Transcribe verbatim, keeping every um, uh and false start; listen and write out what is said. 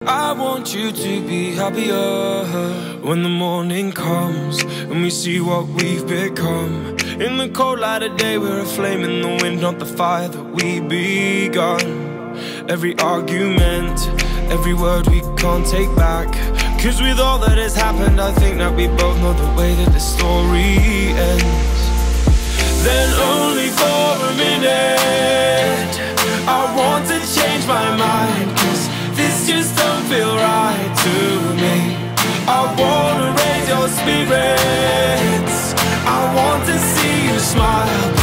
I want you to be happier when the morning comes and we see what we've become. In the cold light of day, we're a flame in the wind, not the fire that we begun. Every argument, every word we can't take back, 'cause with all that has happened, I think that we both know the way that the story ends. Then only for a minute, I want to change my mind, 'cause this just don't feel right to me. I wanna raise your spirits, I want to see you smile.